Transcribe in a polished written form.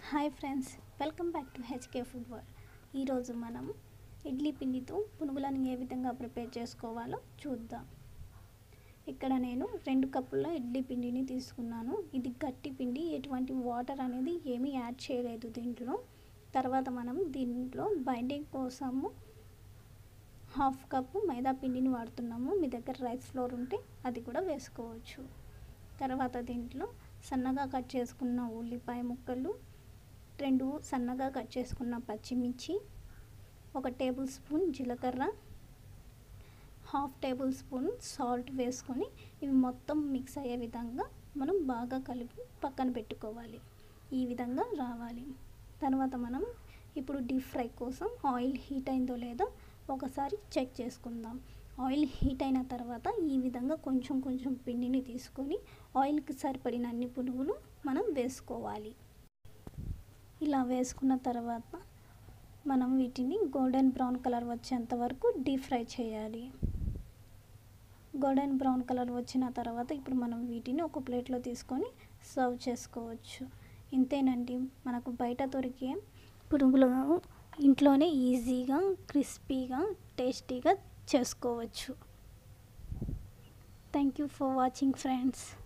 Hi friends, welcome back to HK food world. ఈరోజు మనం ఇడ్లీ పిండితో పునుగులను ఏ విధంగా ప్రిపేర్ చేసుకోవాలో చూద్దాం. ఇక్కడ నేను 2 కప్పుల ఇడ్లీ పిండిని తీసుకున్నాను. ఇది గట్టి పిండి, ఎటువంటి వాటర్ అనేది ఏమీ యాడ్ చేయలేదు దీంట్లో. తర్వాత మనం దీంట్లో బైండింగ్ కోసము 1/2 కప్పు మైదా పిండిని వాడుతున్నాము. మీ దగ్గర రైస్ ఫ్లోర్ ఉంటే అది కూడా వేసుకోవచ్చు. తర్వాత దీంట్లో సన్నగా కట్ చేసుకున్న ఉల్లిపాయ ముక్కలు, 2 సన్నగా కట్ చేసుకున్న పచ్చిమిర్చి, 1 టేబుల్ స్పూన్ జీలకర్ర, 1/2 టేబుల్ స్పూన్ సాల్ట్ వేసుకొని ఇవి మొత్తం మిక్స్ అయ్యే విధంగా మనం బాగా కలిపి పక్కన పెట్టుకోవాలి. ఈ విధంగా రావాలి. తర్వాత మనం ఇప్పుడు డీప్ ఫ్రై కోసం ఆయిల్ హీట్ అయిందో లేదో ఒకసారి చెక్ చేసుకుందాం. ఆయిల్ హీట్ అయిన తర్వాత ఈ విధంగా కొంచెం కొంచెం పిండిని తీసుకొని ఆయిల్కి సరిపడిన అన్ని పునుగులు మనం వేసుకోవాలి. ఇలా వేసుకున్న తర్వాత మనం వీటిని గోల్డెన్ బ్రౌన్ కలర్ వచ్చేంత వరకు డీప్ ఫ్రై చేయాలి. గోల్డెన్ బ్రౌన్ కలర్ వచ్చిన తర్వాత ఇప్పుడు మనం వీటిని ఒక ప్లేట్లో తీసుకొని సర్వ్ చేసుకోవచ్చు. ఇంతేనండి, మనకు బయట దొరికే పునుగులు ఇంట్లోనే ఈజీగా, క్రిస్పీగా, టేస్టీగా చేసుకోవచ్చు. Thank you for watching friends.